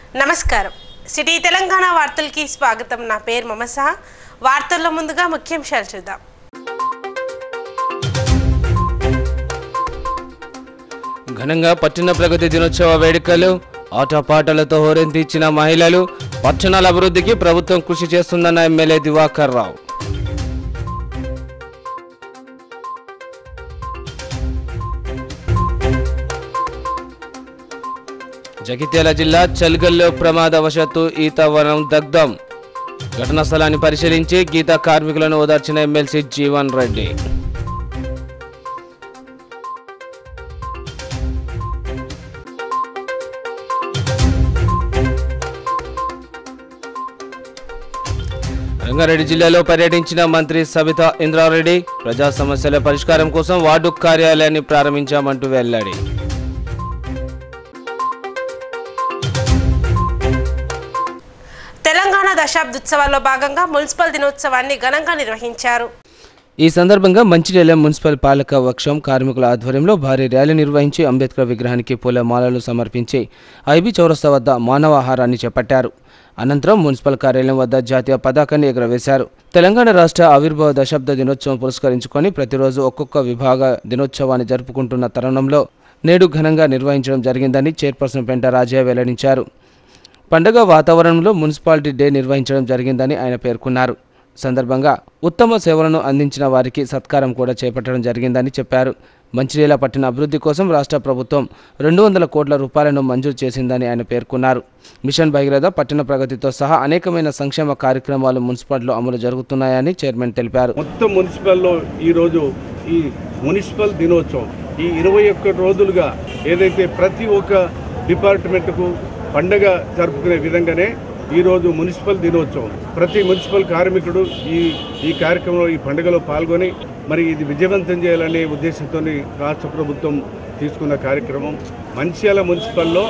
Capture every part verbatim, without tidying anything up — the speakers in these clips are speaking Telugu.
నమస్కారం సిటీ తెలంగాణ వార్తలకి స్వాగతం। నా పేరు మమసా। వార్తల్లో ముందుగా ముఖ్యాంశాలు చూద్దాం। ఘనంగా పట్టణ ప్రగతి దినోత్సవ వేడుకలు, ఆటపాటలతో హోరెంతించిన మహిళలు, పట్టణాల అభివృద్ధికి ప్రభుత్వం కృషి చేస్తుందన్న ఎమ్మెల్యే దివాకర్ రావు। జగిత్యాల జిల్లా చల్గల్లో ప్రమాదవశాత్తు ఈత వనం దగ్ధం। ఘటనా స్థలాన్ని పరిశీలించి గీత కార్మికులను ఓదార్చిన ఎమ్మెల్సీ జీవన్ రెడ్డి। రంగారెడ్డి జిల్లాలో పర్యటించిన మంత్రి సబితా ఇంద్రారెడ్డి ప్రజా సమస్యల పరిష్కారం కోసం వార్డు కార్యాలయాన్ని ప్రారంభించామంటూ వెల్లడి। తెలంగాణ దశాబ్దోత్సవాల్లో భాగంగా మున్సిపల్ దినోత్సవాన్ని ఘనంగా నిర్వహించారు। ఈ సందర్భంగా మంచిర్యాల మున్సిపల్ పాలక పక్షం కార్మికుల ఆధ్వర్యంలో భారీ ర్యాలీ నిర్వహించి అంబేద్కర్ విగ్రహానికి పూలమాలలు సమర్పించి ఐబీ చౌరస్తా వద్ద మానవాహారాన్ని చేపట్టారు। అనంతరం మున్సిపల్ కార్యాలయం వద్ద జాతీయ పతాకాన్ని ఎగురవేశారు। తెలంగాణ రాష్ట్ర ఆవిర్భావ దశాబ్ద దినోత్సవం పురస్కరించుకొని ప్రతిరోజు ఒక్కొక్క విభాగ దినోత్సవాన్ని జరుపుకుంటున్న తరుణంలో నేడు ఘనంగా నిర్వహించడం జరిగిందని చైర్పర్సన్ పెంట రాజయ్య వెల్లడించారు। పండుగ వాతావరణంలో మున్సిపాలిటీ డే నిర్వహించడం జరిగిందని ఆయన పేర్కొన్నారు। సందర్భంగా ఉత్తమ సేవలను అందించిన వారికి సత్కారం కూడా చేపట్టడం జరిగిందని చెప్పారు। మంచిర్యాల పట్టణ అభివృద్ధి కోసం రాష్ట్ర ప్రభుత్వం రెండు వందల కోట్ల రూపాయలను మంజూరు చేసిందని ఆయన పేర్కొన్నారు। మిషన్ భగీరథ, పట్టణ ప్రగతితో సహా అనేకమైన సంక్షేమ కార్యక్రమాలు మున్సిపాలిటీలో అమలు జరుగుతున్నాయని చైర్మన్ తెలిపారు। మొత్తం మున్సిపల్లో ఈరోజు ఈ మున్సిపల్ దినోత్సవం ఈ ఇరవై ఒక్క రోజులుగా ఏదైతే ప్రతి ఒక్క డిపార్ట్మెంట్కు పండగ జరుపుకునే విధంగానే ఈరోజు మున్సిపల్ దినోత్సవం ప్రతి మున్సిపల్ కార్మికుడు ఈ ఈ కార్యక్రమంలో ఈ పండుగలో పాల్గొని మరి ఇది విజయవంతం చేయాలనే ఉద్దేశంతో రాష్ట్ర ప్రభుత్వం తీసుకున్న కార్యక్రమం। మంచిర్యాల మున్సిపల్లో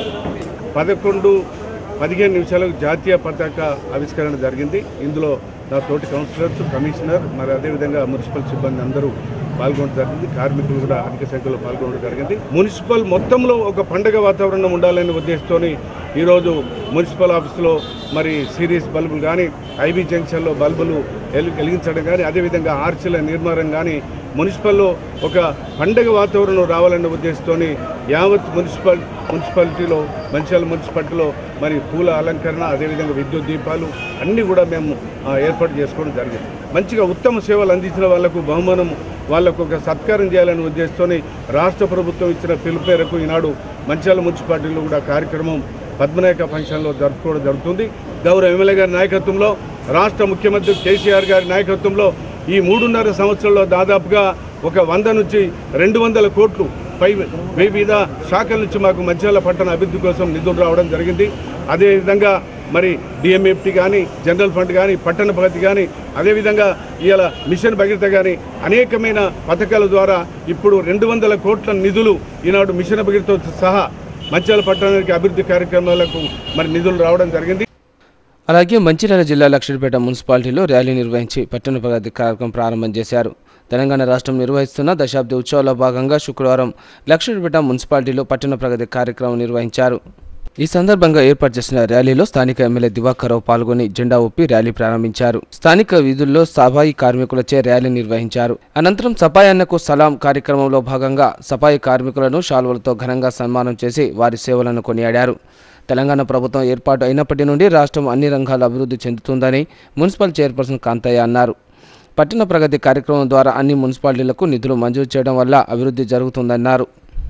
పదకొండు పదిహేను నిమిషాలకు జాతీయ పతాక ఆవిష్కరణ జరిగింది। ఇందులో నా తోటి కౌన్సిలర్స్, కమిషనర్, మరి అదేవిధంగా మున్సిపల్ సిబ్బంది అందరూ పాల్గొనడం జరిగింది। కార్మికులు కూడా అధిక సంఖ్యలో పాల్గొనడం జరిగింది। మున్సిపల్ మొత్తంలో ఒక పండుగ వాతావరణం ఉండాలనే ఉద్దేశంతో ఈరోజు మున్సిపల్ ఆఫీసులో మరి సిరీస్ బల్బులు కానీ, ఐబీ జంక్షన్లో బల్బులు వెలిగించడం కానీ, అదేవిధంగా ఆర్చీల నిర్మాణం కానీ మున్సిపల్లో ఒక పండుగ వాతావరణం రావాలనే ఉద్దేశంతో యావత్ మున్సిపల్ మున్సిపాలిటీలో మంచిర్యాల మున్సిపాలిటీలో మరి పూల అలంకరణ, అదేవిధంగా విద్యుత్ దీపాలు అన్నీ కూడా మేము ఏర్పాటు చేసుకోవడం జరిగింది। మంచిగా ఉత్తమ సేవలు అందించిన వాళ్లకు బహుమానం, వాళ్లకు ఒక సత్కారం చేయాలనే ఉద్దేశంతో రాష్ట్ర ప్రభుత్వం ఇచ్చిన పిలుపు మేరకు ఈనాడు మంచిర్యాల మున్సిపాలిటీలో కూడా కార్యక్రమం పద్మనాయక ఫంక్షన్లో జరుపుకోవడం జరుగుతుంది। గౌరవ ఎమ్మెల్యే గారి నాయకత్వంలో, రాష్ట్ర ముఖ్యమంత్రి కేసీఆర్ గారి నాయకత్వంలో ఈ మూడున్నర సంవత్సరంలో దాదాపుగా ఒక వంద నుంచి రెండు వందల కోట్లు పై వివిధ శాఖల నుంచి మాకు మంచిర్యాల పట్టణ అభివృద్ధి కోసం నిధులు రావడం జరిగింది। అదేవిధంగా మరి డిఎంఎఫ్టీ కానీ, జనరల్ ఫండ్ కానీ, పట్టణ ప్రగతి కానీ, అదేవిధంగా ఇవాళ మిషన్ భగీరథ కానీ అనేకమైన పథకాల ద్వారా ఇప్పుడు రెండు వందల కోట్ల నిధులు ఈనాడు మిషన్ భగీరథతో సహా మంచిర్యాల పట్టణానికి అభివృద్ధి కార్యక్రమాలకు మరి నిధులు రావడం జరిగింది। అలాగే మంచిర్యాల జిల్లా లక్షడిపేట మున్సిపాలిటీలో ర్యాలీ నిర్వహించి పట్టణ ప్రగతి కార్యక్రమం ప్రారంభం చేశారు। తెలంగాణ రాష్ట్రం నిర్వహిస్తున్న దశాబ్ది ఉత్సవాల్లో భాగంగా శుక్రవారం లక్షడిపేట మున్సిపాలిటీలో పట్టణ ప్రగతి కార్యక్రమం నిర్వహించారు। ఈ సందర్భంగా ఏర్పాటు చేసిన ర్యాలీలో స్థానిక ఎమ్మెల్యే దివాకర్ రావు పాల్గొని జెండా ఊపి ర్యాలీ ప్రారంభించారు। స్థానిక వీధుల్లో సఫాయి కార్మికులచే ర్యాలీ నిర్వహించారు। అనంతరం సఫాయి అన్నకు సలాం కార్యక్రమంలో భాగంగా సఫాయి కార్మికులను శాల్వలతో ఘనంగా సన్మానం చేసి వారి సేవలను కొనియాడారు। తెలంగాణ ప్రభుత్వం ఏర్పాటు అయినప్పటి నుండి రాష్ట్రం అన్ని రంగాల అభివృద్ధి చెందుతుందని మున్సిపల్ చైర్పర్సన్ కాంతయ్య అన్నారు। పట్టణ ప్రగతి కార్యక్రమం ద్వారా అన్ని మున్సిపాలిటీలకు నిధులు మంజూరు చేయడం వల్ల అభివృద్ధి జరుగుతుందన్నారు।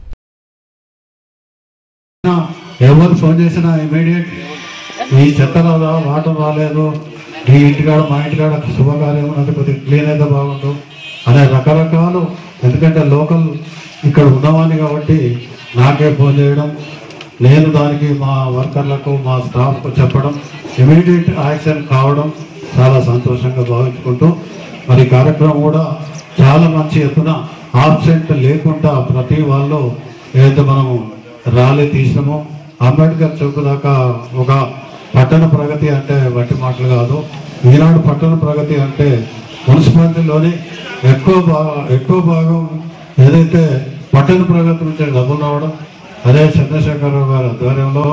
ఎవరు ఫోన్ చేసినా ఇమీడియట్ ఈ చెత్త రాదా, వాటర్ రాలేదు, ఈ ఇంటికాడ మా ఇంటికాడ శుభకార్యం ఉన్నది, కొద్దిగా క్లీన్ అయితే బాగుండు అనే రకరకాలు, ఎందుకంటే లోకల్ ఇక్కడ ఉన్నవాడిని కాబట్టి నాకే ఫోన్ చేయడం, నేను దానికి మా వర్కర్లకు మా స్టాఫ్కు చెప్పడం, ఇమీడియట్ యాక్షన్ కావడం చాలా సంతోషంగా భావించుకుంటూ మరి కార్యక్రమం కూడా చాలా మంచి ఎత్తున ఆబ్సెంట్ లేకుండా ప్రతి వాళ్ళు ఏదైతే మనము ర్యాలీ తీసినామో అంబేద్కర్ చౌక్ దాకా ఒక పట్టణ ప్రగతి అంటే వట్టి మాటలు కాదు। ఈనాడు పట్టణ ప్రగతి అంటే మున్సిపాలిటీలోని ఎక్కువ భాగం ఎక్కువ భాగం ఏదైతే పట్టణ ప్రగతి నుంచి డబ్బులు రావడం, అదే చంద్రశేఖరరావు గారి ఆధ్వర్యంలో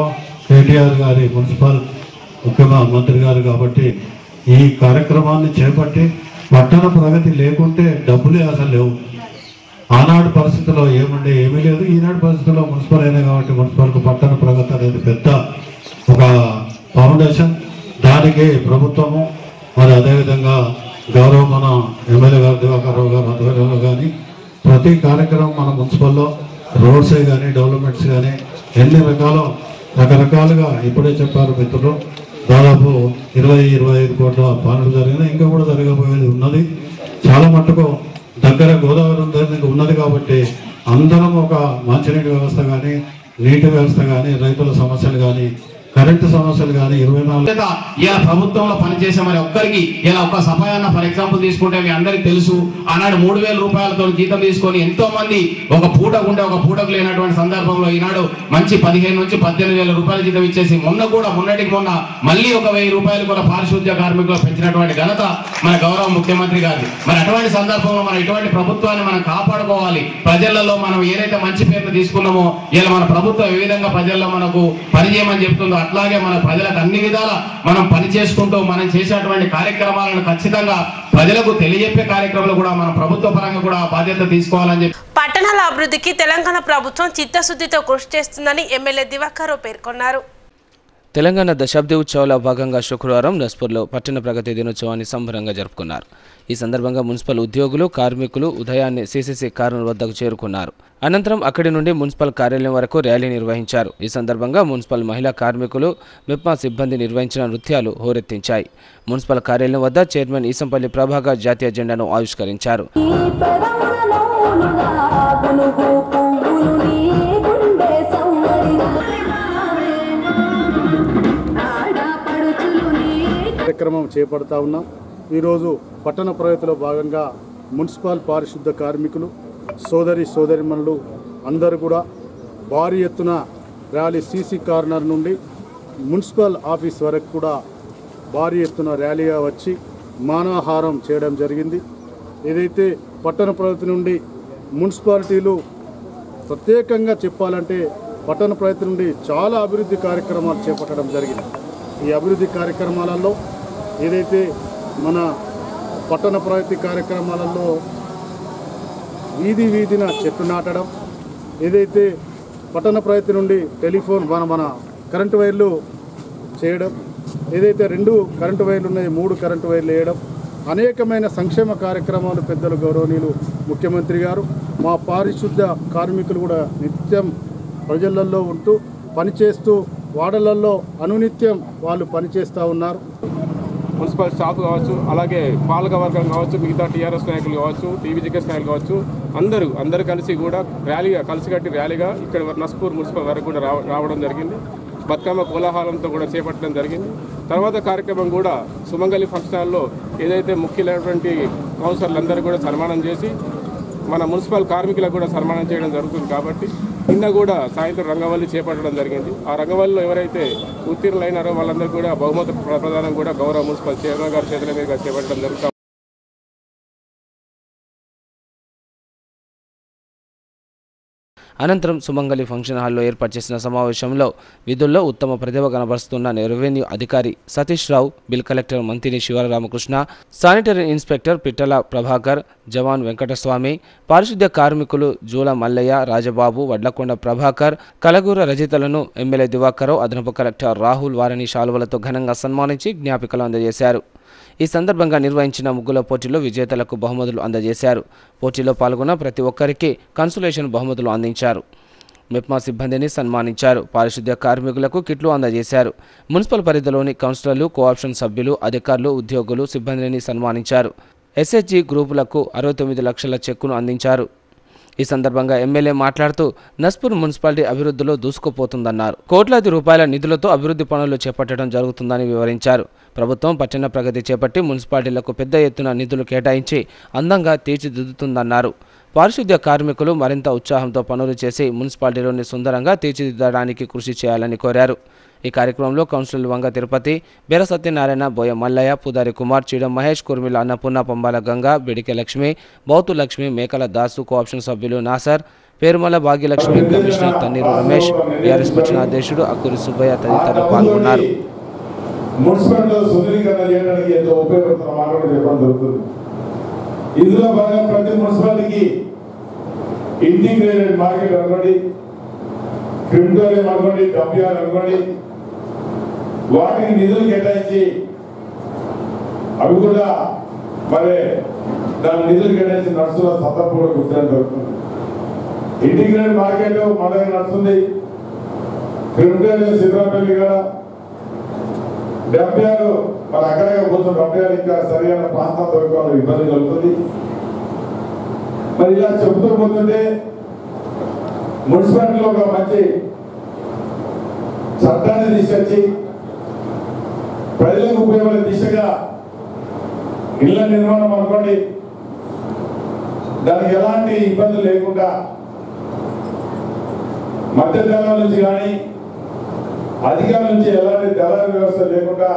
కేటీఆర్ గారి మున్సిపల్ ముఖ్యమంత్రి గారు కాబట్టి ఈ కార్యక్రమాన్ని చేపట్టి పట్టణ ప్రగతి లేకుంటే డబ్బులే అసలు లేవు. ఆనాడు పరిస్థితుల్లో ఏముండే ఏమీ లేదు, ఈనాడు పరిస్థితుల్లో మున్సిపల్ అయినా కాబట్టి మున్సిపల్కు పట్టణ ప్రగతి అనేది పెద్ద ఒక ఫౌండేషన్. దానికి ప్రభుత్వము మరి అదేవిధంగా గౌరవ మన ఎమ్మెల్యే గారు దివాకర్రావు గారు ఆధ్వర్యంలో కానీ ప్రతి కార్యక్రమం మన మున్సిపల్లో రోడ్సే కానీ డెవలప్మెంట్స్ కానీ ఎన్ని రకాల రకరకాలుగా ఇప్పుడే చెప్పారు మిత్రులు, దాదాపు ఇరవై ఇరవై ఐదు కోట్ల పనులు జరిగినాయి, ఇంకా కూడా జరగబోయేది ఉన్నది. చాలా మట్టుకు దగ్గర గోదావరి ఉన్నది కాబట్టి అందరం ఒక మంచినీటి వ్యవస్థ కానీ నీటి వ్యవస్థ కానీ రైతుల సమస్యలు కానీ కరెంటు సమస్యలు కానీ ఇరవై నాలుగు ఇలా ప్రభుత్వంలో పనిచేసే మరి ఒక్కరికి ఇలా ఒక సఫాయన్న ఫర్ ఎగ్జాంపుల్ తీసుకుంటే మీ అందరికి తెలుసు, ఆనాడు మూడు వేల రూపాయలతో జీతం తీసుకొని ఎంతో మంది ఒక పూటకు ఉంటే ఒక పూటకు లేనటువంటి సందర్భంలో ఈనాడు మంచి పదిహేను నుంచి పద్దెనిమిది వేల రూపాయల జీతం ఇచ్చేసి మొన్న కూడా మొన్నటికి మొన్న మళ్ళీ ఒక వెయ్యి రూపాయలు కూడా పారిశుద్ధ్య కార్మికులు పెంచినటువంటి ఘనత మన గౌరవ ముఖ్యమంత్రి గారి. మరి అటువంటి సందర్భంలో మనం ఇటువంటి ప్రభుత్వాన్ని మనం కాపాడుకోవాలి. ప్రజలలో మనం ఏదైతే మంచి పేర్లు తీసుకున్నామో ఇలా మన ప్రభుత్వం ఏ విధంగా ప్రజల్లో మనకు పనిచేయమని చెప్తుందో అట్లాగే మన ప్రజలకు అన్ని విధాల మనం పని చేసుకుంటూ మనం చేసేటువంటి కార్యక్రమాలను ఖచ్చితంగా ప్రజలకు తెలియజెప్పే కార్యక్రమాలు కూడా మన ప్రభుత్వ పరంగా కూడా బాధ్యత తీసుకోవాలని చెప్పి పట్టణాల అభివృద్ధికి తెలంగాణ ప్రభుత్వం చిత్తశుద్ధితో కృషి చేస్తుందని ఎమ్మెల్యే దివాకర్రావు పేర్కొన్నారు. తెలంగాణ దశాబ్ది ఉత్సవాల భాగంగా శుక్రవారం నస్పూర్లో పట్టణ ప్రగతి దినోత్సవాన్ని సంబరంగా జరుపుకున్నారు. ఈ సందర్భంగా మున్సిపల్ ఉద్యోగులు కార్మికులు ఉదయాన్నే సీసీసీ కారు వద్దకు చేరుకున్నారు. అనంతరం అక్కడి నుండి మున్సిపల్ కార్యాలయం వరకు ర్యాలీ నిర్వహించారు. ఈ సందర్భంగా మున్సిపల్ మహిళా కార్మికులు మెప్మా సిబ్బంది నిర్వహించిన నృత్యాలు హోరెత్తించాయి. మున్సిపల్ కార్యాలయం వద్ద చైర్మన్ ఈసంపల్లి ప్రభాకర్ జాతీయ జెండాను ఆవిష్కరించారు. కార్యక్రమం చేపడతా ఉన్నాం. ఈరోజు పట్టణ ప్రగతిలో భాగంగా మున్సిపల్ పారిశుద్ధ కార్మికులు సోదరి సోదరిమణులు అందరూ కూడా భారీ ఎత్తున ర్యాలీ సీసీ కార్నర్ నుండి మున్సిపల్ ఆఫీస్ వరకు కూడా భారీ ఎత్తున ర్యాలీగా వచ్చి మానవహారం చేయడం జరిగింది. ఏదైతే పట్టణ ప్రగతి నుండి మున్సిపాలిటీలు ప్రత్యేకంగా చెప్పాలంటే పట్టణ ప్రగతి నుండి చాలా అభివృద్ధి కార్యక్రమాలు చేపట్టడం జరిగింది. ఈ అభివృద్ధి కార్యక్రమాలలో ఏదైతే మన పట్టణ ప్రగతి కార్యక్రమాలలో వీధి వీధిన చెట్టు నాటడం, ఏదైతే పట్టణ ప్రగతి నుండి టెలిఫోన్ మన మన కరెంటు వైర్లు చేయడం, ఏదైతే రెండు కరెంటు వైర్లు ఉన్నాయి మూడు కరెంటు వైర్లు వేయడం, అనేకమైన సంక్షేమ కార్యక్రమాలు పెద్దలు గౌరవనీయులు ముఖ్యమంత్రి గారు మా పారిశుద్ధ కార్మికులు కూడా నిత్యం ప్రజలలో ఉంటూ పనిచేస్తూ వార్డులలో అనునిత్యం వాళ్ళు పనిచేస్తూ ఉన్నారు. మున్సిపల్ స్టాఫ్ కావచ్చు, అలాగే పాలక వర్గం కావచ్చు, మిగతా టీఆర్ఎస్ నాయకులు కావచ్చు, టీవీజీకేఎస్ నాయకులు కావచ్చు, అందరూ అందరూ కలిసి కూడా ర్యాలీగా కలిసికట్టి ర్యాలీగా ఇక్కడ నస్పూర్ మున్సిపల్ వరకు కూడా రావడం జరిగింది. బతుకమ్మ కోలాహలంతో కూడా చేపట్టడం జరిగింది. తర్వాత కార్యక్రమం కూడా సుమంగళి ఫంక్షన్ హాల్లో ఏదైతే ముఖ్యమైనటువంటి కౌన్సిలర్లు అందరూ కూడా సన్మానం చేసి మన మున్సిపల్ కార్మికులకు కూడా సన్మానం చేయడం జరుగుతుంది. కాబట్టి నిన్న కూడా సాయంత్రం రంగవల్లి చేపట్టడం జరిగింది. ఆ రంగవల్లిలో ఎవరైతే ఉత్తీర్ణులైనారో వాళ్ళందరూ కూడా బహుమతి ప్రదానం కూడా గౌరవ మున్సిపల్ చైర్మన్ గారి చేతుల మీదుగా చేపట్టడం జరుగుతుంది. అనంతరం సుమంగళి ఫంక్షన్ హాల్లో ఏర్పాటు చేసిన సమావేశంలో విధుల్లో ఉత్తమ ప్రతిభ కనబరుస్తున్న రెవెన్యూ అధికారి Satish Rao, bill collector Manthini Sivaramakrishna, sanitary inspector Pittala Prabhakar, జవాన్ వెంకటస్వామి, పారిశుద్ధ్య కార్మికులు జూల మల్లయ్య, రాజబాబు, వడ్లకొండ ప్రభాకర్, కలగూర రజితలను ఎమ్మెల్యే దివాకర్రావు, అదనపు కలెక్టర్ రాహుల్ వారిని శాలువలతో ఘనంగా సన్మానించి జ్ఞాపికలు అందజేశారు. ఈ సందర్భంగా నిర్వహించిన ముగ్గుల పోటీలో విజేతలకు బహుమతులు అందజేశారు. పోటీలో పాల్గొన్న ప్రతి ఒక్కరికి కన్సులేషన్ బహుమతులు అందించారు. మెప్మా సిబ్బందిని సన్మానించారు. పారిశుద్ధ్య కార్మికులకు కిట్లు అందజేశారు. మున్సిపల్ పరిధిలోని కౌన్సిలర్లు, కోఆప్షన్ సభ్యులు, అధికారులు, ఉద్యోగులు, సిబ్బందిని సన్మానించారు. ఎస్హెచ్జి గ్రూపులకు అరవై తొమ్మిది లక్షల చెక్కును అందించారు. ఈ సందర్భంగా ఎమ్మెల్యే మాట్లాడుతూ నస్పూర్ మున్సిపాలిటీ అభివృద్ధిలో దూసుకుపోతుందన్నారు. కోట్లాది రూపాయల నిధులతో అభివృద్ధి పనులు చేపట్టడం జరుగుతుందని వివరించారు. ప్రభుత్వం పట్టణ ప్రగతి చేపట్టి మున్సిపాలిటీలకు పెద్ద ఎత్తున నిధులు కేటాయించి అందంగా తీర్చిదిద్దుతుందన్నారు. పారిశుద్ధ్య కార్మికులు మరింత ఉత్సాహంతో పనులు చేసి మున్సిపాలిటీలోని సుందరంగా తీర్చిదిద్దడానికి కృషి చేయాలని కోరారు. ఈ కార్యక్రమంలో కౌన్సిలర్ వంగ తిరుపతి, బెర సత్యనారాయణ, బోయ మల్లయ్య, పుదారి కుమార్, చీడం మహేష్, కుర్మిల అన్నపూర్ణ, పంబాల గంగా, బిడికె లక్ష్మి, బౌతు లక్ష్మి, మేకల దాసు, కోఆప్షన్ సభ్యులు నాసర్, పేరుమల భాగ్యలక్ష్మి, కమిషనర్ తన్నీరు రమేష్, టీఆర్ఎస్ పక్షాన అధ్యక్షుడు అక్కూరి సుబ్బయ్య తదితరులు పాల్గొన్నారు. మున్సిపాలిటీలో సుందరీకరణ చేయడానికి ఎంతో ఉపయోగపడుతున్న మాట కూడా చెప్పడం జరుగుతుంది. ఇందులో భాగంగా ప్రతి మున్సిపాలిటీకి ఇంటిగ్రేటెడ్ మార్కెట్ అనుకోండి, క్రిమిటోరియం అనుకోండి, డంపియార్డ్ అనుకోండి, వాటికి నిధులు కేటాయించి అవి కూడా మరి దాని నిధులు కేటాయించి నడుస్తున్న సందర్భం కూడా గుర్తించడం జరుగుతుంది. ఇంటిగ్రేటెడ్ మార్కెట్ మన దగ్గర నడుస్తుంది. క్రిమిటోరియం సిద్ధపల్లి కూడా డంపియార్డ్ మరి అక్కడగా కోసం డంపియార్డ్ ఇంకా సరైన ప్రాంతం దొరకడం ఇబ్బంది కలుగుతుంది. మరి ఇలా చెబుతూ పోతుంటే మున్సిపాలిటీలో ఒక మంచి చట్టాన్ని తీసుకొచ్చి ప్రజలకు ఉపయోగపడే దిశగా ఇళ్ల నిర్మాణం అనుకోండి, దానికి ఎలాంటి ఇబ్బందులు లేకుండా మధ్య దళాల నుంచి కానీ అధికారుల నుంచి ఎలాంటి దళాల వ్యవస్థ లేకుండా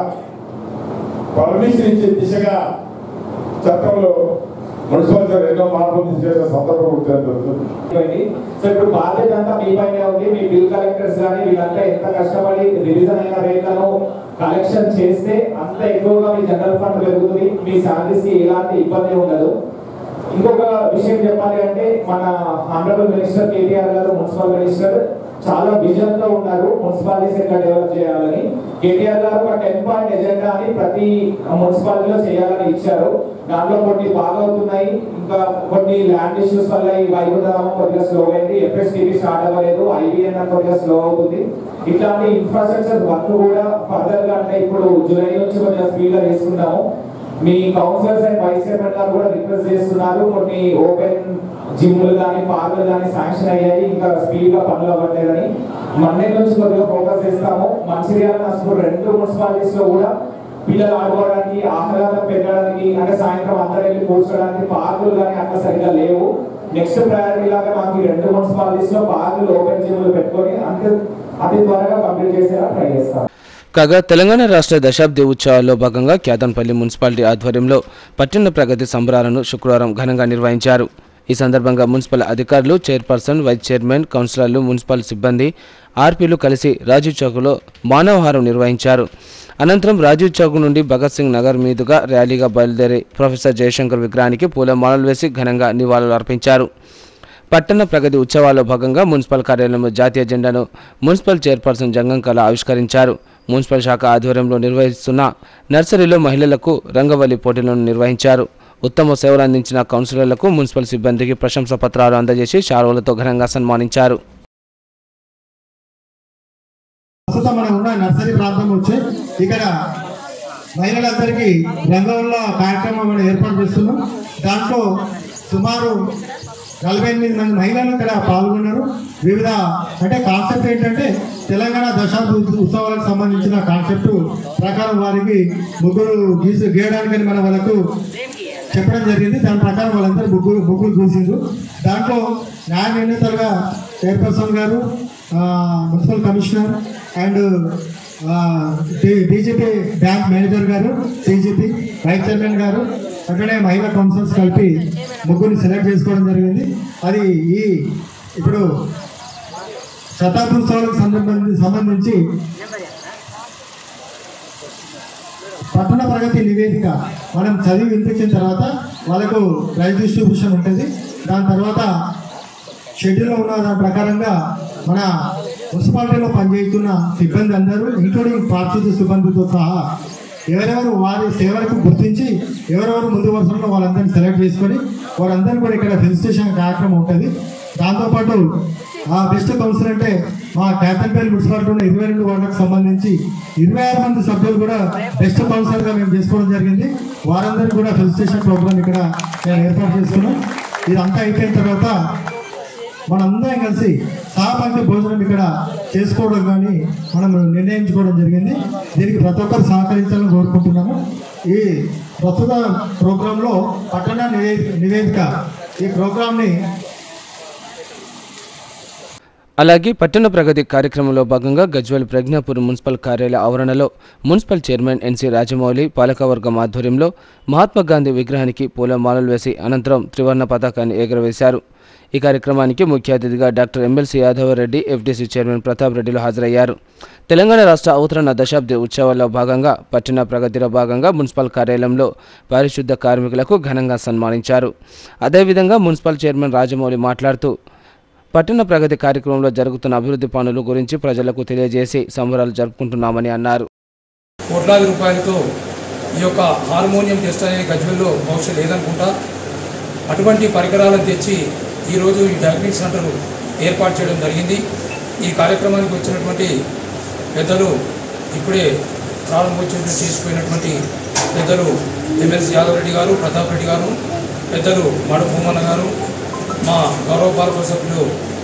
పర్మిషన్ ఇచ్చే దిశగా చట్టంలో మున్సిపాలిటీ ఎన్నో మార్పులు తీసుకెళ్లే సందర్భం ఉంటుంది. సో ఇప్పుడు బాధ్యత అంతా మీ పైన ఉంది. మీ బిల్ కలెక్టర్స్ కానీ వీళ్ళంతా ఎంత కష్టపడి రివిజన్ అయిన రేట్లను కలెక్షన్ చేస్తే అంత ఎక్కువగా మీ జనరల్ ఫండ్ పెరుగుతుంది, మీ శాలరీస్ కి ఎలాంటి ఇబ్బంది ఉండదు. ఇంకొక విషయం చెప్పాలి అంటే మన ఆనరబుల్ మినిస్టర్ కేటీఆర్ గారు, మున్సిపల్ మినిస్టర్ చాలా విజన్ తో ఉన్నారు మున్సిపాలిటీస్ ఎట్లా డెవలప్ చేయాలని. కేటీఆర్ గారు ఒక టెన్ పాయింట్ ఎజెండా అని ప్రతి మున్సిపాలిటీలో చేయాలని ఇచ్చారు. దాంట్లో కొన్ని బాగా అవుతున్నాయి, ఇంకా కొన్ని ల్యాండ్ ఇష్యూస్ వల్ల ఈ వైకుంఠరామం కొద్దిగా స్లో అయింది, ఎఫ్ఎస్టీవీ స్టార్ట్ అవ్వలేదు, ఐబిఎన్ కొద్దిగా స్లో అవుతుంది. ఇట్లాంటి ఇన్ఫ్రాస్ట్రక్చర్ వర్క్ కూడా ఫర్దర్ గా అంటే ఇప్పుడు జూలై నుంచి కొంచెం స్పీడ్ గా తీసుకున్నాము. మీ కౌన్సిలర్స్ అండ్ వైస్ చైర్మన్ గారు కూడా రిక్వెస్ట్ చేస్తున్నారు. కొన్ని ఓపెన్ జిమ్లు కానీ పార్కులు కానీ శాంక్షన్ అయ్యాయి, ఇంకా స్పీడ్ గా పనులు అవ్వట్లేదని. మండే నుంచి కొద్దిగా ఫోకస్ చేస్తాము. మంచిర్యాల, నస్పూర్ రెండు మున్సిపాలిటీస్ లో కూడా పిల్లలు ఆడుకోవడానికి, ఆహ్లాదం పెట్టడానికి, అంటే సాయంత్రం అందరూ వెళ్ళి కూర్చోడానికి పార్కులు కానీ అట్లా సరిగా లేవు. నెక్స్ట్ ప్రయారిటీ లాగా మాకు ఈ రెండు మున్సిపాలిటీస్ లో పార్కులు ఓపెన్ జిమ్లు పెట్టుకొని అంటే అతి త్వరగా కంప్లీట్ చేసేలా ట్రై చేస్తాం. కాగా తెలంగాణ రాష్ట్ర దశాబ్ది ఉత్సవాల్లో భాగంగా క్యాతన్పల్లి మున్సిపాలిటీ ఆధ్వర్యంలో పట్టణ ప్రగతి సంబరాలను శుక్రవారం ఘనంగా నిర్వహించారు. ఈ సందర్భంగా మున్సిపల్ అధికారులు, చైర్పర్సన్, వైస్ చైర్మన్, కౌన్సిలర్లు, మున్సిపల్ సిబ్బంది, ఆర్పీలు కలిసి రాజీవ్ చౌక్లో మానవహారం నిర్వహించారు. అనంతరం రాజీవ్ చౌక్ నుండి భగత్ సింగ్ నగర్ మీదుగా ర్యాలీగా బయలుదేరి ప్రొఫెసర్ జయశంకర్ విగ్రహానికి పూలమాలలు వేసి ఘనంగా నివాళులు అర్పించారు. పట్టణ ప్రగతి ఉత్సవాల్లో భాగంగా మున్సిపల్ కార్యాలయంలో జాతీయ జెండాను మున్సిపల్ చైర్పర్సన్ జంగం కళ ఆవిష్కరించారు. మున్సిపల్ శాఖ ఆధ్వర్యంలో నిర్వహిస్తున్న నర్సరీలో మహిళలకు రంగవల్లి పోటీలను నిర్వహించారు. ఉత్తమ సేవలు అందించిన కౌన్సిలర్లకు, మున్సిపల్ సిబ్బందికి ప్రశంసా పత్రాలు అందజేసి శాలువలతో ఘనంగా సన్మానించారు. ప్రస్తుతం మనం ఉన్న నర్సరీ ప్రాంతం వచ్చి ఇక్కడ మహిళలందరికీ రంగంలో కార్యక్రమం మనం ఏర్పాటు చేస్తున్నాం. దాంట్లో సుమారు నలభై ఎనిమిది మంది మహిళలు ఇక్కడ పాల్గొన్నారు. వివిధ అంటే కాన్సెప్ట్ ఏంటంటే తెలంగాణ దశాబ్ది ఉత్సవాలకు సంబంధించిన కాన్సెప్ట్ ప్రకారం వారికి ముగ్గురు గీసు గీయడానికని మన వాళ్ళకు చెప్పడం జరిగింది. దాని ప్రకారం వాళ్ళందరూ ముగ్గురు ముగ్గురు గీసిండ్రు. దాంట్లో న్యాయ నిర్ణేతలుగా చైర్పర్సన్ గారు, municipal commissioner and DGP bank manager గారు, డీజీపీ వైస్ చైర్మన్ గారు, అక్కడే మహిళా కౌన్సిలర్స్ కలిపి ముగ్గురిని సెలెక్ట్ చేసుకోవడం జరిగింది. అది ఈ ఇప్పుడు శతాబ్ది ఉత్సవాలకు సంబంధించి సంబంధించి పట్టణ ప్రగతి నివేదిక మనం చదివి వినిపించిన తర్వాత వాళ్ళకు ప్రైజ్ డిస్ట్రిబ్యూషన్ ఉంటుంది. దాని తర్వాత షెడ్యూల్లో ఉన్న దాని ప్రకారంగా మన మున్సిపాలిటీలో పనిచేస్తున్న సిబ్బంది అందరూ ఇంక్లూడింగ్ పారిశుద్ధ్య సిబ్బందితో సహా ఎవరెవరు వారి సేవలకు గుర్తించి ఎవరెవరు ముందు వరుసలో వాళ్ళందరినీ సెలెక్ట్ చేసుకొని వారందరూ కూడా ఇక్కడ రిజిస్ట్రేషన్ కార్యక్రమం ఉంటుంది. దాంతోపాటు ఆ బెస్ట్ కౌన్సిల్ అంటే మా క్యాతన్పల్లి మున్సిపాలిటీ ఉన్న ఇరవై రెండు వార్డులకు సంబంధించి ఇరవై ఆరు మంది సభ్యులు కూడా బెస్ట్ కౌన్సిలర్గా మేము చేసుకోవడం జరిగింది. వారందరూ కూడా రిజిస్ట్రేషన్ ప్రోగ్రామ్ ఇక్కడ నేను ఏర్పాటు చేసుకున్నాం. ఇదంతా అయిపోయిన తర్వాత మనందరం కలిసి సహపంక్తి భోజనం ఇక్కడ చేసుకోవడం కానీ మనం నిర్ణయించుకోవడం జరిగింది. దీనికి ప్రతి ఒక్కరు సహకరించాలని కోరుకుంటున్నాము. ఈ ప్రస్తుత ప్రోగ్రాంలో పట్టణ నివేదిక నివేదిక ఈ ప్రోగ్రాంని అలాగే పట్టణ ప్రగతి కార్యక్రమంలో భాగంగా గజ్వేల్ ప్రజ్ఞాపూర్ మున్సిపల్ కార్యాలయ ఆవరణలో మున్సిపల్ చైర్మన్ ఎన్సీ రాజమౌళి పాలకవర్గం ఆధ్వర్యంలో మహాత్మా గాంధీ విగ్రహానికి పూలమాలలు వేసి అనంతరం త్రివర్ణ పతాకాన్ని ఎగురవేశారు. ఈ కార్యక్రమానికి ముఖ్య అతిథిగా doctor MLC Yadavareddy, FDC chairman Pratap రెడ్డిలు హాజరయ్యారు. తెలంగాణ రాష్ట్ర అవతరణ దశాబ్ది ఉత్సవాల్లో భాగంగా పట్టణ ప్రగతిలో భాగంగా మున్సిపల్ కార్యాలయంలో పారిశుద్ధ కార్మికులకు ఘనంగా సన్మానించారు. అదేవిధంగా మున్సిపల్ చైర్మన్ రాజమౌళి మాట్లాడుతూ పట్టణ ప్రగతి కార్యక్రమంలో జరుగుతున్న అభివృద్ధి పనుల గురించి ప్రజలకు తెలియజేసి సంబరాలు జరుపుకుంటున్నామని అన్నారు. కోట్లాది రూపాయలతో ఈ యొక్క హార్మోనియం టెస్ట్ అనేది గజ్వేల్లో బహుశా లేదనుకుంటా. అటువంటి పరికరాలను తెచ్చి ఈరోజు ఈ డయాగ్నోస్టిక్ సెంటర్ ఏర్పాటు చేయడం జరిగింది. ఈ కార్యక్రమానికి వచ్చినటువంటి పెద్దలు, ఇప్పుడే ప్రారంభోత్సవం చేసిపోయినటువంటి పెద్దలు ఎమ్మెల్సీ యాదవరెడ్డి గారు, ప్రతాప్ రెడ్డి గారు, పెద్దలు మడ భూమన్న గారు, మా గౌరవ పాలక సభ్యులు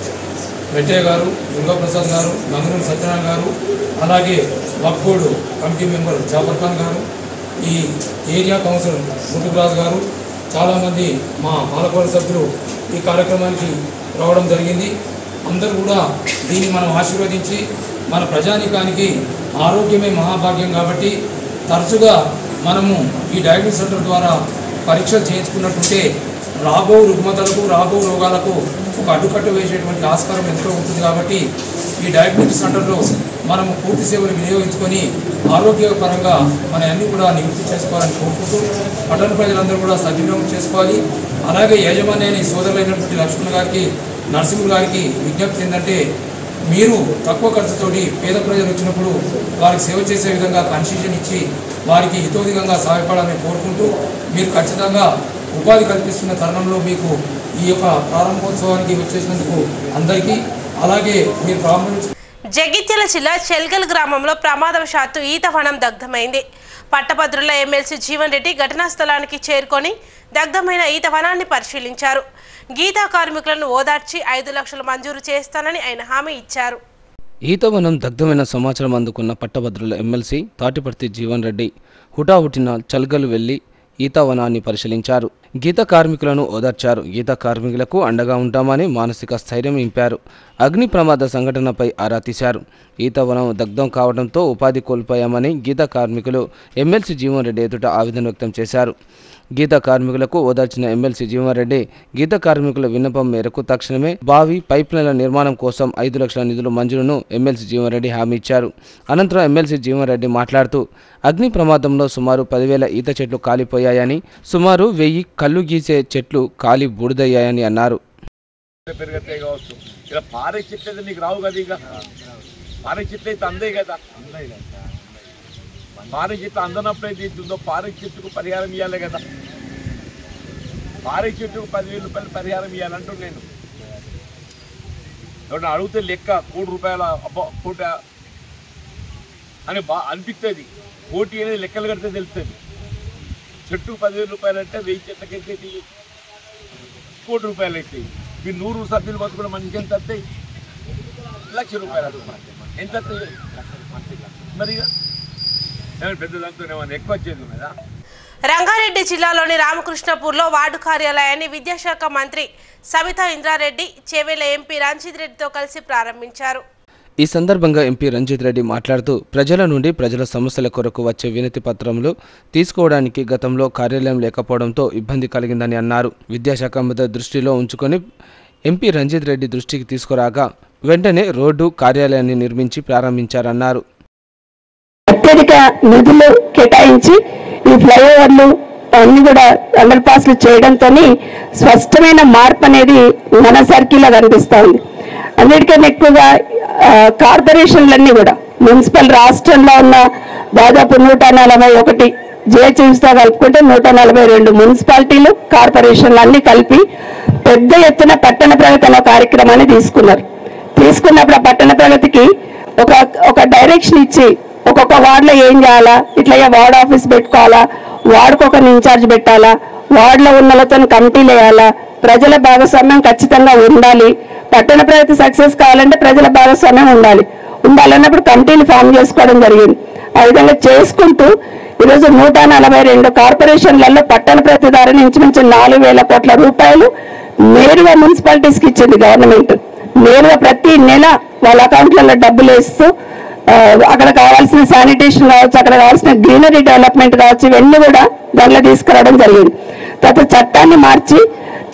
వెంకయ్య గారు, దుర్గాప్రసాద్ గారు, గంగనూరు సత్యనారాయణ గారు, అలాగే వక్ఫ్ board committee member Jafar Khan గారు, ఈ ఏరియా కౌన్సిలర్ ముటుకురాజు గారు, చాలామంది మా పాలకవర్గ సభ్యులు ఈ కార్యక్రమానికి రావడం జరిగింది. అందరూ కూడా దీన్ని మనం ఆశీర్వదించి మన ప్రజానీకానికి ఆరోగ్యమే మహాభాగ్యం కాబట్టి తరచుగా మనము ఈ డయాగ్నోస్టిక్ సెంటర్ ద్వారా పరీక్షలు చేయించుకున్నట్టుంటే రాబో రుగ్మతలకు, రాబో రోగాలకు ఒక అడ్డుకట్ట వేసేటువంటి ఆస్కారం ఎంతో ఉంటుంది. కాబట్టి ఈ డయాగ్నోస్టిక్ సెంటర్లో మనము పూర్తి సేవలు వినియోగించుకొని ఆరోగ్యపరంగా మన అన్ని కూడా నివృత్తి చేసుకోవాలని కోరుకుంటూ పట్టణ ప్రజలందరూ కూడా సద్వినియోగం చేసుకోవాలి. అలాగే యాజమాన్యాన్ని సోదరులైనటువంటి లక్ష్మణ్ గారికి, నరసింహులు గారికి విజ్ఞప్తి ఏంటంటే, మీరు తక్కువ ఖర్చుతోటి పేద ప్రజలు వచ్చినప్పుడు వారికి సేవ చేసే విధంగా కన్సెషన్ ఇచ్చి వారికి హితోధికంగా సహాయపడాలని కోరుకుంటూ, మీరు ఖచ్చితంగా ఉపాధి కల్పిస్తున్న తరుణంలో మీకు ఈ యొక్క ప్రారంభోత్సవానికి వచ్చేసినందుకు అందరికీ, అలాగే మీరు ప్రారంభించ జగిత్యాల జిల్లా చెల్గల్ గ్రామంలో ప్రమాదవశాత్తు ఈత వనం దగ్ధమైంది. పట్టభద్రుల ఎమ్మెల్సీ జీవన్ రెడ్డి ఘటనా స్థలానికి చేరుకొని దగ్ధమైన ఈత వనాన్ని పరిశీలించారు. గీతా కార్మికులను ఓదార్చి ఐదు లక్షలు మంజూరు చేస్తానని ఆయన హామీ ఇచ్చారు. ఈతవనం దగ్ధమైన సమాచారం అందుకున్న పట్టభద్రుల ఎమ్మెల్సీ తాటిపర్తి జీవన్ రెడ్డి హుటాహుటిన చల్గలు వెళ్లి ఈతవనాన్ని పరిశీలించారు. గీత కార్మికులను ఓదార్చారు. గీత కార్మికులకు అండగా ఉంటామని మానసిక స్థైర్యం నింపారు. అగ్ని ప్రమాద సంఘటనపై ఆరా తీశారు. ఈతవనం దగ్ధం కావడంతో ఉపాధి కోల్పోయామని గీత కార్మికులు ఎమ్మెల్సీ జీవన్ రెడ్డి ఎదుట ఆవేదన వ్యక్తం చేశారు. గీత కార్మికులకు ఓదార్చిన ఎమ్మెల్సీ జీవన్ రెడ్డి గీత కార్మికుల విన్నపం మేరకు తక్షణమే బావి పైప్లైన్ల నిర్మాణం కోసం ఐదు లక్షల నిధుల మంజూరును ఎమ్మెల్సీ జీవన్ రెడ్డి హామీ ఇచ్చారు. అనంతరం ఎమ్మెల్సీ జీవన్ రెడ్డి మాట్లాడుతూ అగ్ని ప్రమాదంలో సుమారు పదివేల ఈత చెట్లు కాలిపోయాయని, సుమారు వెయ్యి కళ్ళు గీసే చెట్లు కాలి బూడిదయ్యాయని అన్నారు. పారే చెట్టు అందనప్పుడు అయితే ఇస్తుందో పారే చెట్టుకు పరిహారం ఇవ్వాలి కదా. పారే చెట్టుకు పదివేల రూపాయలు పరిహారం ఇవ్వాలంటూ నేను ఎవరైనా అడిగితే లెక్క కోటి రూపాయల అబ్బా కోట అని బా అనిపిస్తుంది. కోటి అనేది లెక్కలు కడితే తెలుస్తుంది. చెట్టుకు పదివేల రూపాయలు అంటే వెయ్యి చెట్లకైతే కోటి రూపాయలు అవుతాయి. మీరు నూరు సభ్యులు బతుకున్న మనిషికి ఎంత వస్తాయి? లక్ష రూపాయలు ఎంత వస్తాయి మరి? రంగారెడ్డి జిల్లాలోని రామకృష్ణపూర్లో వార్డు కార్యాలయాన్ని విద్యాశాఖ మంత్రి సబితా ఇంద్రారెడ్డి చేవేళ్ల ఎంపీ రంజిత్ రెడ్డితో కలిసి ప్రారంభించారు. ఈ సందర్భంగా ఎంపీ రంజిత్ రెడ్డి మాట్లాడుతూ ప్రజల నుండి ప్రజల సమస్యల కొరకు వచ్చే వినతి పత్రములు తీసుకోవడానికి గతంలో కార్యాలయం లేకపోవడంతో ఇబ్బంది కలిగిందని అన్నారు. విద్యాశాఖ మంత్రి దృష్టిలో ఉంచుకొని ఎంపీ రంజిత్ రెడ్డి దృష్టికి తీసుకురాగా వెంటనే రోడ్డు కార్యాలయాన్ని నిర్మించి ప్రారంభించారన్నారు. అత్యధిక నిధులు కేటాయించి ఈ ఫ్లైఓవర్లు అన్ని కూడా అండర్ పాస్లు చేయడంతో స్పష్టమైన మార్పు అనేది మన సర్కిల్లో కనిపిస్తూ ఉంది. అన్నిటికన్నా ఎక్కువగా కార్పొరేషన్లన్నీ కూడా మున్సిపల్ రాష్ట్రంలో ఉన్న దాదాపు నూట నలభై ఒకటి జిహెచ్ఎంసీతో కలుపుకుంటే నూట నలభై రెండు మున్సిపాలిటీలు కార్పొరేషన్లు అన్ని కలిపి పెద్ద ఎత్తున పట్టణ ప్రగతి అనే కార్యక్రమాన్ని తీసుకున్నారు. తీసుకున్నప్పుడు ఆ పట్టణ ప్రగతికి ఒక ఒక డైరెక్షన్ ఇచ్చి ఒక్కొక్క వార్డులో ఏం చేయాలా, ఇట్లా వార్డ్ ఆఫీస్ పెట్టుకోవాలా, వార్డుకు ఒక ఇన్ఛార్జ్ పెట్టాలా, వార్డులో ఉన్నలతో కమిటీలు వేయాలా, ప్రజల భాగస్వామ్యం ఖచ్చితంగా ఉండాలి. పట్టణ ప్రగతి సక్సెస్ కావాలంటే ప్రజల భాగస్వామ్యం ఉండాలి. ఉండాలన్నప్పుడు కమిటీలు ఫామ్ చేసుకోవడం జరిగింది. ఆ విధంగా చేసుకుంటూ ఈరోజు నూట నలభై రెండు కార్పొరేషన్లలో పట్టణ ప్రగతి ద్వారా ఇంచుమించు నాలుగు వేల కోట్ల రూపాయలు నేరుగా మున్సిపాలిటీస్కి ఇచ్చింది గవర్నమెంట్. నేరుగా ప్రతి నెల వాళ్ళ అకౌంట్లలో డబ్బులు వేస్తూ అక్కడ కావాల్సిన శానిటేషన్ కావచ్చు, అక్కడ కావాల్సిన గ్రీనరీ డెవలప్మెంట్ కావచ్చు, ఇవన్నీ కూడా దాంట్లో తీసుకురావడం జరిగింది. తర్వాత చట్టాన్ని మార్చి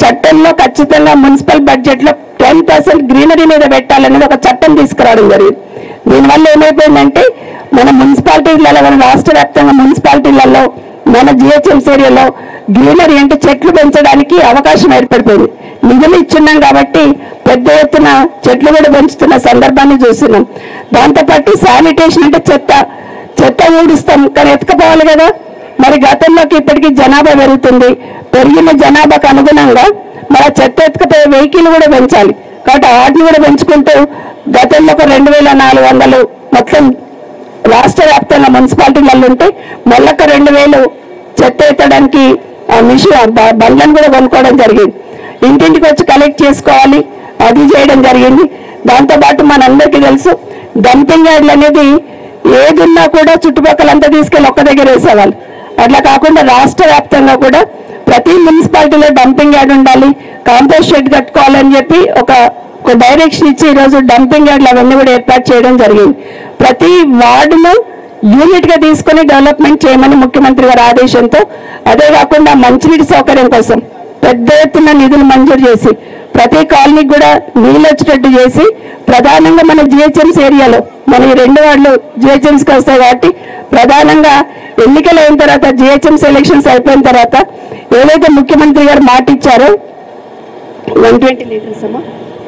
చట్టంలో ఖచ్చితంగా మున్సిపల్ బడ్జెట్లో టెన్ పర్సెంట్ గ్రీనరీ మీద పెట్టాలనేది ఒక చట్టం తీసుకురావడం జరిగింది. దీనివల్ల ఏమైపోయిందంటే మన మున్సిపాలిటీలలో మన రాష్ట్ర వ్యాప్తంగా మున్సిపాలిటీలలో మన జిహెచ్ఎంసీ ఏరియాలో గ్రీనరీ అంటే చెట్లు పెంచడానికి అవకాశం ఏర్పడిపోయింది. నిధులు ఇచ్చున్నాం కాబట్టి పెద్ద ఎత్తున చెట్లు కూడా పెంచుతున్న సందర్భాన్ని చూస్తున్నాం. దాంతోపాటు శానిటేషన్ అంటే చెత్త చెత్త ఊడిస్తాం కానీ ఎత్తుకపోవాలి కదా. మరి గతంలోకి ఇప్పటికీ జనాభా పెరుగుతుంది. పెరిగిన జనాభాకు అనుగుణంగా మన చెత్త ఎత్తుకపోయే వెహికల్ కూడా పెంచాలి కాబట్టి వాటిని కూడా పెంచుకుంటూ గతంలో ఒక రెండు వేల నాలుగు వందలు మొత్తం రాష్ట్ర వ్యాప్తంగా మున్సిపాలిటీలలో ఉంటే మళ్ళొక రెండు వేలు చెత్త ఎత్తడానికి మిషన్ బండ్లను కూడా కొనుక్కోవడం జరిగింది. ఇంటింటికి వచ్చి కలెక్ట్ చేసుకోవాలి అది చేయడం జరిగింది. దాంతోపాటు మనందరికీ తెలుసు డంపింగ్ యార్డ్లు అనేది ఏదున్నా కూడా చుట్టుపక్కలంతా తీసుకెళ్ళి ఒక్క దగ్గర వేసేవాళ్ళు. అట్లా కాకుండా రాష్ట్ర వ్యాప్తంగా కూడా ప్రతి మున్సిపాలిటీలో డంపింగ్ యార్డ్ ఉండాలి, కాంపోస్ట్ షెడ్ కట్టుకోవాలని చెప్పి ఒక ఒక డైరెక్షన్ ఇచ్చి ఈరోజు డంపింగ్ యార్డ్లు అవన్నీ కూడా ఏర్పాటు చేయడం జరిగింది. ప్రతి వార్డును యూనిట్ గా తీసుకుని డెవలప్మెంట్ చేయమని ముఖ్యమంత్రి గారి ఆదేశంతో, అదే కాకుండా మంచినీటి సౌకర్యం కోసం పెద్ద ఎత్తున నిధులు మంజూరు చేసి ప్రతి కాలనీకి కూడా నీళ్ళు వచ్చేటట్టు చేసి ప్రధానంగా మన జిహెచ్ఎంసీ ఏరియాలో మన ఈ రెండు వార్డులు జిహెచ్ఎంసీకి వస్తాయి కాబట్టి ప్రధానంగా ఎన్నికలు అయిన తర్వాత జిహెచ్ఎంసీ ఎలక్షన్స్ అయిపోయిన తర్వాత ఏదైతే ముఖ్యమంత్రి గారు మాట ఇచ్చారో వన్ ట్వంటీ లీటర్స్ అమ్మా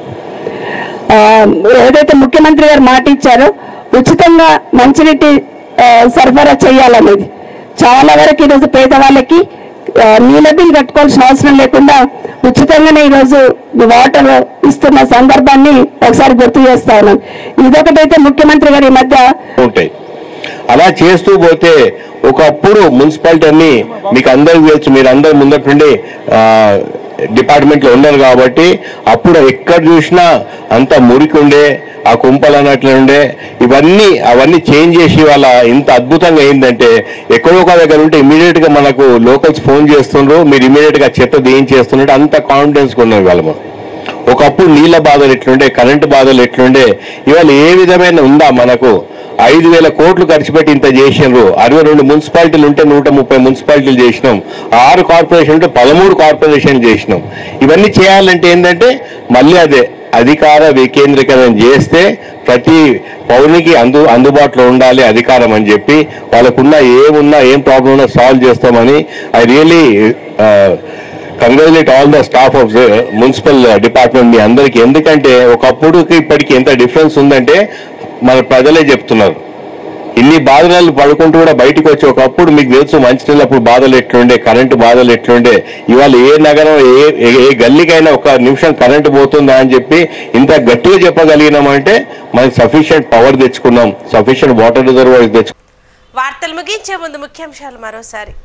ఏదైతే ముఖ్యమంత్రి గారు మాట ఇచ్చారో ఉచితంగా మంచినీటి సరఫరా చేయాలనేది చాలా వరకు ఈరోజు పేదవాళ్ళకి నీళ్ళ బిల్లు కట్టుకోవాల్సిన అవసరం లేకుండా ఉచితంగానే ఈరోజు వాటర్ ఇస్తున్న సందర్భాన్ని ఒకసారి గుర్తు చేస్తా ఉన్నాను. ఇదొకటైతే ముఖ్యమంత్రి గారు ఈ మధ్య ఉంటాయి. అలా చేస్తూ పోతే ఒకప్పుడు మున్సిపాలిటీ అన్ని మీకు అందరికి తెలుసు, మీరు అందరు ముందటుండి డిపార్ట్మెంట్లో ఉన్నారు కాబట్టి అప్పుడు ఎక్కడ చూసినా అంత మురికి ఉండే, ఆ కుంపలు అన్నట్లు ఉండే. ఇవన్నీ అవన్నీ చేంజ్ చేసి వాళ్ళ ఇంత అద్భుతంగా అయిందంటే ఎక్కడో ఒక దగ్గర ఉంటే ఇమీడియట్ గా మనకు లోకల్స్ ఫోన్ చేస్తుండ్రు, మీరు ఇమీడియట్ గా చెత్త దేం చేస్తున్నట్టు అంత కాన్ఫిడెన్స్ ఉన్నది వాళ్ళము. ఒకప్పుడు నీళ్ళ బాధలు ఎట్లుండే, కరెంటు బాధలు ఎట్లుండే, ఇవాళ ఏ విధమైన ఉందా మనకు? ఐదు వేల కోట్లు ఖర్చు పెట్టి ఇంత చేసినారు. అరవై రెండు మున్సిపాలిటీలు ఉంటే నూట ముప్పై మున్సిపాలిటీలు చేసినాం. ఆరు కార్పొరేషన్ ఉంటే పదమూడు కార్పొరేషన్లు చేసినాం. ఇవన్నీ చేయాలంటే ఏంటంటే మళ్ళీ అదే అధికార వికేంద్రీకరణ చేస్తే ప్రతి పౌరునికి అందు అందుబాటులో ఉండాలి అధికారం అని చెప్పి వాళ్ళకున్న ఏమున్నా ఏం ప్రాబ్లం ఉన్నా సాల్వ్ చేస్తామని I really congratulate all the staff of municipal department మీ అందరికీ. ఎందుకంటే ఒకప్పుడుకి ఇప్పటికి ఎంత డిఫరెన్స్ ఉందంటే మన ప్రజలే చెప్తున్నారు. ఇన్ని బాధలు పడుకుంటూ కూడా బయటకు వచ్చి ఒకప్పుడు మీకు తెలుసు మంచినీళ్ళప్పుడు బాధలు ఎట్లుండే, కరెంటు బాధలు ఎట్లుండే. ఇవాళ ఏ నగరం ఏ ఏ గల్లీకైనా ఒక నిమిషం కరెంటు పోతుందా అని చెప్పి ఇంత గట్టిగా చెప్పగలిగినామంటే మనకి సఫిషియెంట్ పవర్ తెచ్చుకున్నాం, సఫిషియెంట్ వాటర్ రిజర్వాయర్స్ తెచ్చుకున్నాం. వార్తలు ముగించే ముందు ముఖ్యాంశాలు మరోసారి.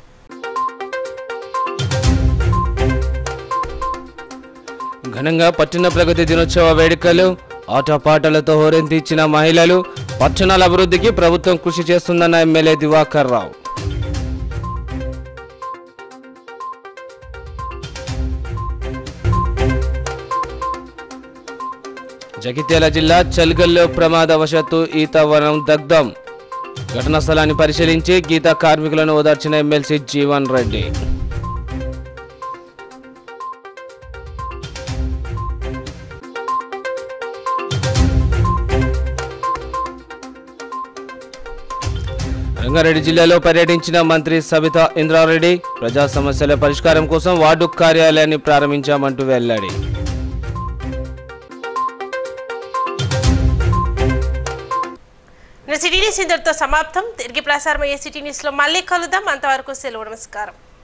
ఘనంగా పట్టణ ప్రగతి దినోత్సవ వేడుకలు, ఆటపాటలతో హోరెంతిచ్చిన మహిళలు. పట్టణాల అభివృద్ధికి ప్రభుత్వం కృషి చేస్తుందన్న ఎమ్మెల్యే దివాకర్ రావు. జగిత్యాల జిల్లా చల్గల్లో ప్రమాదవశాత్తు ఈత వనం దగ్ధం. ఘటనా స్థలాన్ని పరిశీలించి గీత కార్మికులను ఓదార్చిన ఎమ్మెల్సీ జీవన్ రెడ్డి. రంగారెడ్డి జిల్లాలో పర్యటించిన మంత్రి సబితా ఇంద్రారెడ్డి. ప్రజా సమస్యల పరిష్కారం కోసం వార్డు కార్యాలయాన్ని ప్రారంభించామంటూ వెల్లడి. సిటీ న్యూస్ ఇంతటితో సమాప్తం. తిరిగి ప్రసారం అయ్యే సిటీ న్యూస్ లో మళ్ళీ కలుద్దాం. అంతవరకు సెలవు, నమస్కారం.